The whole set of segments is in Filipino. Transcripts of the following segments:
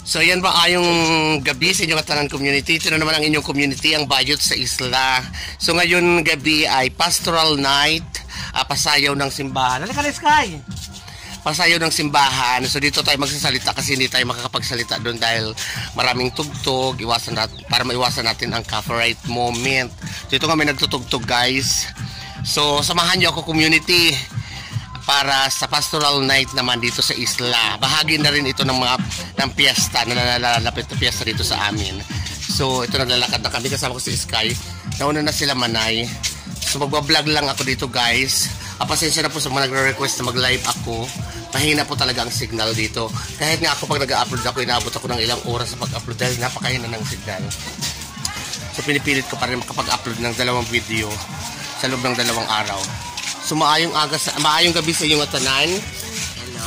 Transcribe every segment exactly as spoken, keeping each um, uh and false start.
So yan ba ayong gabi sa inyong Atanan community. Ito na naman ang inyong community, ang Bayot sa Isla. So ngayon gabi ay pastoral night, uh, pasayaw ng simbahan. Halika na, Sky! Pasayaw ng simbahan. So dito tayo magsasalita kasi hindi tayo makakapagsalita doon dahil maraming tugtog, iwasan natin, para maiwasan natin ang copyright moment. Dito kami nagtutugtog, guys. So samahan niyo ako, community, para sa pastoral night naman dito sa Isla. Bahagi na rin ito ng mga ng piyesta na nalalapit na piyesta dito sa amin. So ito, naglalakad na kami, kasama ko si Sky. Nauna na sila, Manay. So magbablog lang ako dito, guys. Ah, pasensya na po sa mga nagre-request na mag-live ako. Mahina po talaga ang signal dito. Kahit nga ako pag nag-upload ako, inaabot ako ng ilang oras sa pag-upload dahil napakahina ng signal. So pinipilit ko pa rin makapag-upload ng dalawang video sa loob ng dalawang araw. So maayong aga sa, maayong gabi sa inyong Atanan. Hello.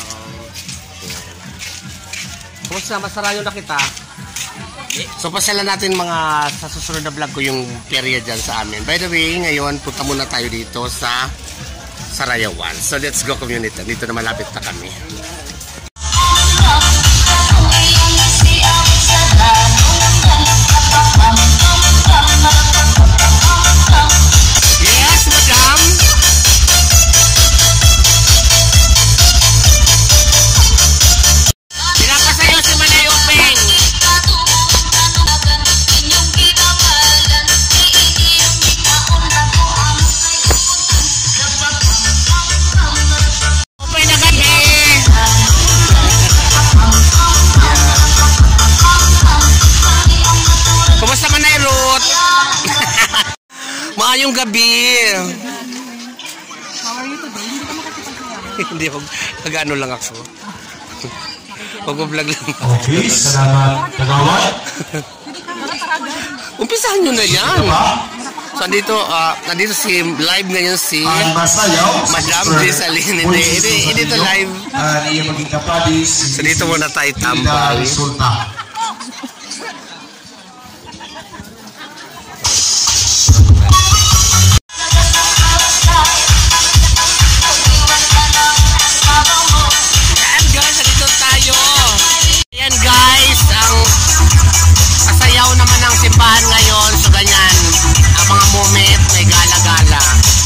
Kumusta? Masarayo na kita. So pasala natin mga sa susunod na vlog ko yung period dyan sa amin. By the way, ngayon punta muna tayo dito sa Sarayawan. So let's go, community. Dito na malapit na kami. Maayong gabi. How are you today? Hindi ka makakipagsayaw. Hindi, pag-ano lang ako. Pag-vlog lang. Okay, salamat. Tagawad. Umpisahan nyo na yan. So, nandito, uh, nandito si, live ngayon si Madam Rizalyn. Hindi, hindi, hindi ito live. So, dito muna tayo tambay. Simbahan ngayon, so ganyan ang mga moment, may gala-gala.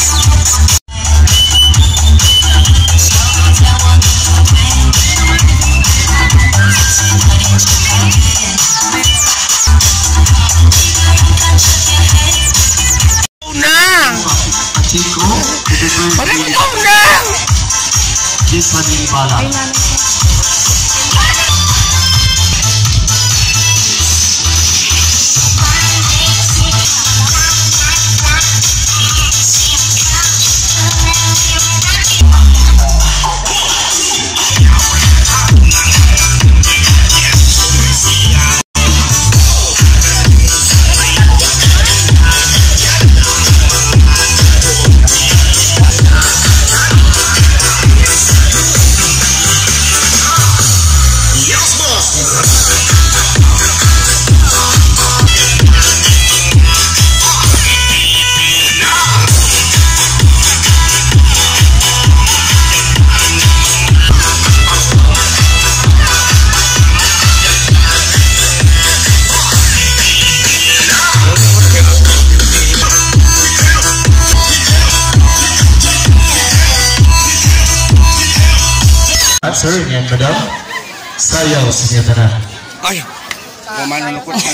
Una! Parang ikaw na! Sir, yan, madam. Sayaw sa inyo tanan. Ay! Kumanunukot na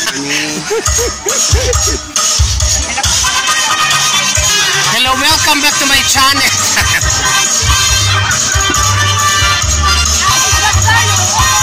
Hello, welcome back to my channel.